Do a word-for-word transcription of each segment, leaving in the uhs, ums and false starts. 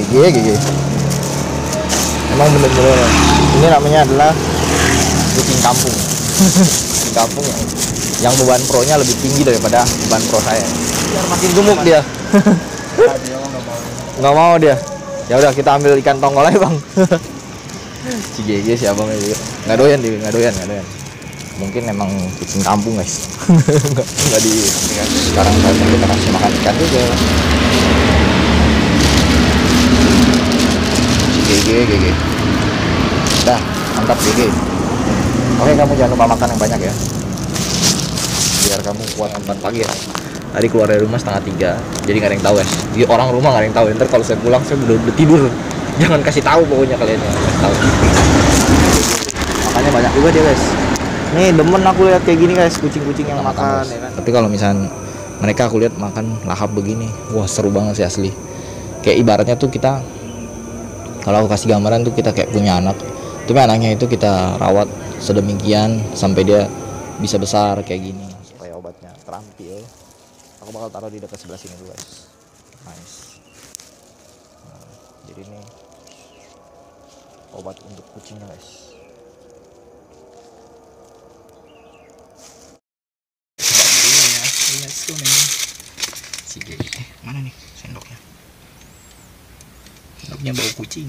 Gigi gigi. Emang bener-bener ini namanya adalah kucing kampung. Kucing kampung yang yang beban pro-nya lebih tinggi daripada beban pro saya. Biar makin gemuk dia. Nggak mau dia. Ya udah kita ambil ikan tongkol aja bang. Si Gigi siapa nih? Nggak doyan dia, nggak doyan, nggak doyan. Mungkin emang kucing kampung guys. nggak, nggak di sekarang saya kita kasih makan ikan juga. Gigi Gigi. Dah mantap Gigi. Oke kamu jangan lupa makan yang banyak ya. Biar kamu kuat empat pagi ya. Tadi keluar dari rumah setengah tiga, jadi nggak ada yang tahu ya. Jadi orang rumah nggak ada yang tahu. Ntar kalau saya pulang saya udah, udah tidur. Jangan kasih tahu pokoknya kalian ya. Tahu. Makanya banyak juga dia guys. Nih demen aku lihat kayak gini guys, kucing-kucing yang makan. Ya kan? Tapi kalau misalnya mereka aku lihat makan lahap begini, wah seru banget sih asli. Kayak ibaratnya tuh kita, kalau aku kasih gambaran tuh kita kayak punya anak. Tapi anaknya itu kita rawat sedemikian sampai dia bisa besar kayak gini. Supaya obatnya terampil. Aku bakal taruh di dekat sebelah sini dulu guys. Nice. Nah, jadi ini obat untuk kucingnya guys. Si Gigi. Mana nih sendoknya? Sendoknya bau kucing.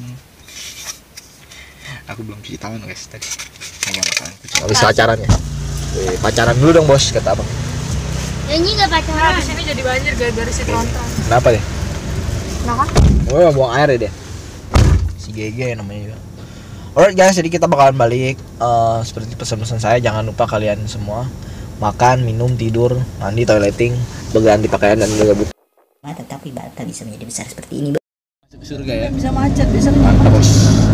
Aku belum cuci tangan guys tadi. Mau makan kucing. Habis pacaran ya? Wih, pacaran dulu dong bos kata abang. Ya ini nggak pacaran. Nah, di sini jadi banjir gara-gara si tronton. Kenapa deh? Kenapa? Oh, buang air ya dia. Si Gigi namanya juga. Alright guys, jadi kita bakalan balik. Uh, seperti pesan-pesan saya, jangan lupa kalian semua makan, minum, tidur, mandi, toileting, berganti pakaian dan juga butuh. Tetapi bata bisa menjadi besar seperti ini. Masuk surga ya. Bisa macet, bisa mantap bos.